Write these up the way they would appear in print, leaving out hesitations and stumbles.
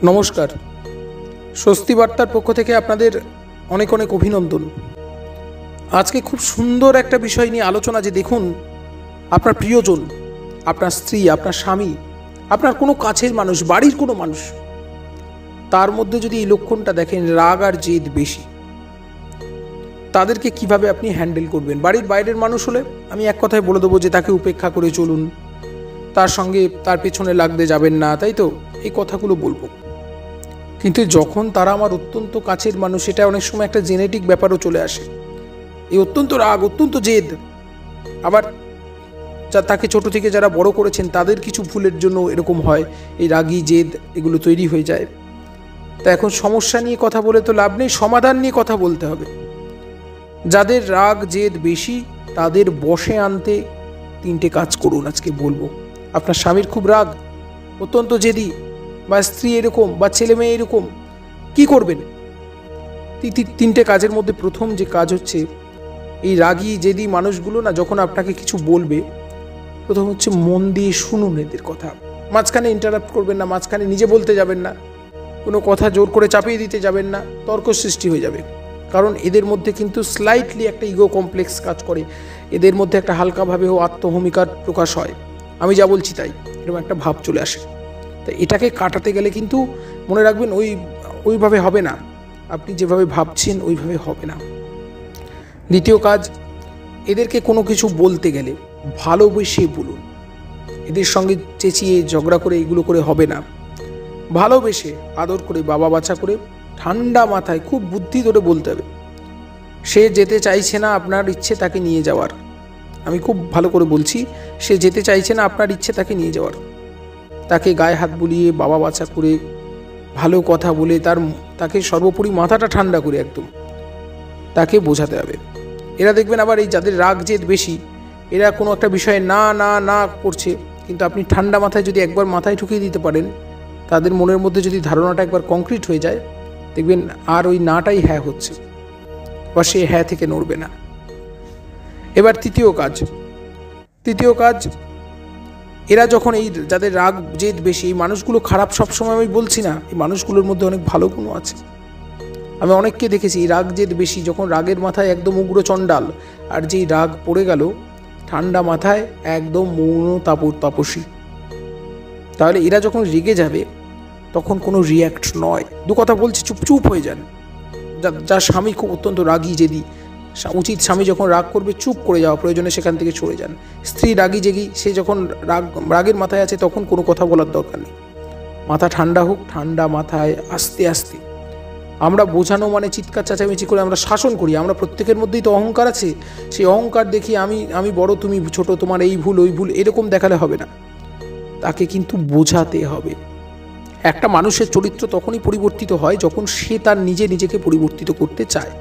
নমস্কার। স্বস্তি বার্তার পক্ষ থেকে আপনাদের অনেক অনেক অভিনন্দন। আজকে খুব সুন্দর একটা বিষয় নিয়ে আলোচনা, যে দেখুন আপনার প্রিয়জন, আপনার স্ত্রী, আপনার স্বামী, আপনার কোনো কাছের মানুষ, বাড়ির কোনো মানুষ, তার মধ্যে যদি এই লক্ষণটা দেখেন, রাগ আর জেদ বেশি, তাদেরকে কিভাবে আপনি হ্যান্ডেল করবেন। বাড়ির বাইরের মানুষ হলে আমি এক কথায় বলে দেবো যে তাকে উপেক্ষা করে চলুন, তার সঙ্গে তার পেছনে লাগতে যাবেন না, তাই তো এই কথাগুলো বলবো। কিন্তু যখন তারা আমার অত্যন্ত কাছের মানুষ, এটা অনেক সময় একটা জেনেটিক ব্যাপারও চলে আসে। এই অত্যন্ত রাগ, অত্যন্ত জেদ, আবার তাকে ছোট থেকে যারা বড় করেছেন তাদের কিছু ভুলের জন্য এরকম হয়, এই রাগী জেদ এগুলো তৈরি হয়ে যায়। তা এখন সমস্যা নিয়ে কথা বলে তো লাভ নেই, সমাধান নিয়ে কথা বলতে হবে। যাদের রাগ জেদ বেশি তাদের বশে আনতে 3টে কাজ করুন আজকে বলবো। আপনার স্বামীর খুব রাগ, অত্যন্ত জেদি, বা স্ত্রী এরকম, বা ছেলে মেয়ে এরকম, কি করবেন? 3টে কাজের মধ্যে প্রথম যে কাজ হচ্ছে, এই রাগী জেদি মানুষগুলো না যখন আপনাকে কিছু বলবে, প্রথম হচ্ছে মন দিয়ে শুনুন এদের কথা। মাঝখানে ইন্টারাপ্ট করবেন না, মাঝখানে নিজে বলতে যাবেন না, কোনো কথা জোর করে চাপিয়ে দিতে যাবেন না, তর্ক সৃষ্টি হয়ে যাবে। কারণ এদের মধ্যে কিন্তু স্লাইটলি একটা ইগো কমপ্লেক্স কাজ করে, এদের মধ্যে একটা হালকাভাবেও আত্মভূমিকার প্রকাশ হয়, আমি যা বলছি তাই, এরকম একটা ভাব চলে আসে। তো এটাকে কাটাতে গেলে কিন্তু মনে রাখবেন ওইভাবে হবে না, আপনি যেভাবে ভাবছেন ওইভাবে হবে না। দ্বিতীয় কাজ, এদেরকে কোনো কিছু বলতে গেলে ভালোবেসে বলুন। এদের সঙ্গে চেঁচিয়ে ঝগড়া করে এগুলো করে হবে না। ভালোবেসে, আদর করে, বাবা বাছা করে, ঠান্ডা মাথায়, খুব বুদ্ধি ধরে বলতে হবে। সে যেতে চাইছে না আপনার ইচ্ছে তাকে নিয়ে যাওয়ার, আমি খুব ভালো করে বলছি, সে যেতে চাইছে না আপনার ইচ্ছে তাকে নিয়ে যাওয়ার। তাকে গায়ে হাত বুলিয়ে, বাবা বাছা করে, ভালো কথা বলে, তাকে সর্বোপরি মাথাটা ঠান্ডা করে একদম তাকে বোঝাতে হবে। এরা দেখবেন আবার এই যাদের রাগ জেদ বেশি, এরা কোনো একটা বিষয়ে না না না করছে, কিন্তু আপনি ঠান্ডা মাথায় যদি একবার মাথায় ঢুকিয়ে দিতে পারেন, তাদের মনের মধ্যে যদি ধারণাটা একবার কংক্রিট হয়ে যায়, দেখবেন আর ওই নাটাই হ্যাঁ হচ্ছে, বা সে হ্যাঁ থেকে নড়বে না। এবার তৃতীয় কাজ, এরা যখন এই যাদের রাগ জেদ বেশি, এই মানুষগুলো খারাপ সবসময় আমি বলছি না, এই মানুষগুলোর মধ্যে অনেক ভালো গুণও আছে। আমি অনেককে দেখেছি রাগ জেদ বেশি, যখন রাগের মাথায় একদম উগ্র চণ্ডাল, আর যেই রাগ পড়ে গেল ঠান্ডা মাথায় একদম মৌন তাপসী। তাহলে এরা যখন রেগে যাবে তখন কোনো রিয়্যাক্ট নয়, দু কথা বলছি চুপ হয়ে যান। যার স্বামী খুব অত্যন্ত রাগী জেদি, উচিত স্বামী যখন রাগ করবে চুপ করে যাওয়া, প্রয়োজনে সেখান থেকে সরে যান। স্ত্রী রাগী জেগি, সে যখন রাগের মাথায় আছে তখন কোনো কথা বলার দরকার নেই, মাথা ঠান্ডা হোক, ঠান্ডা মাথায় আস্তে আস্তে। আমরা বোঝানো মানে চিৎকার চেঁচামেচি করে আমরা শাসন করি, আমরা প্রত্যেকের মধ্যেই তো অহংকার আছে, সেই অহংকার দেখি আমি বড় তুমি ছোট, তোমার এই ভুল ওই ভুল, এরকম দেখালে হবে না, তাকে কিন্তু বোঝাতে হবে। একটা মানুষের চরিত্র তখনই পরিবর্তিত হয় যখন সে তার নিজেকে পরিবর্তিত করতে চায়।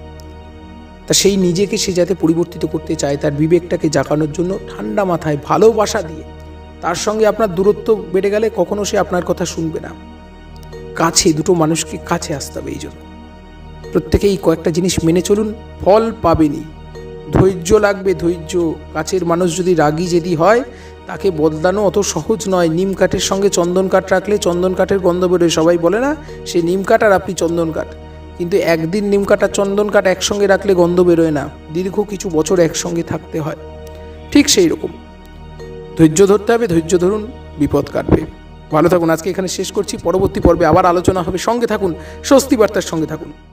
তা সেই নিজেকে সে যাতে পরিবর্তিত করতে চায়, তার বিবেকটাকে জাগানোর জন্য ঠান্ডা মাথায় ভালোবাসা দিয়ে, তার সঙ্গে আপনার দূরত্ব বেড়ে গেলে কখনো সে আপনার কথা শুনবে না। কাছে, দুটো মানুষকে কাছে আসতে হবে। এই জন্য প্রত্যেকেই কয়েকটা জিনিস মেনে চলুন, ফল পাবেনই। ধৈর্য লাগবে, ধৈর্য। কাছের মানুষ যদি রাগী জেদি হয়, তাকে বদলানো অত সহজ নয়। নিম কাঠের সঙ্গে চন্দন কাঠ রাখলে চন্দন কাঠের গন্ধ বেরোয়, সবাই বলে না, সে নিম কাঠ আর আপনি চন্দন কাঠ। কিন্তু একদিন নিম কাঠ আর চন্দন কাঠ একসঙ্গে রাখলে গন্ধ বেরোয় না, দীর্ঘ কিছু বছর একসঙ্গে থাকতে হয়। ঠিক সেই রকম ধৈর্য ধরতে হবে, ধৈর্য ধরুন, বিপদ কাটবে। ভালো থাকুন, আজকে এখানে শেষ করছি, পরবর্তী পর্বে আবার আলোচনা হবে। সঙ্গে থাকুন, স্বস্তি বার্তার সঙ্গে থাকুন।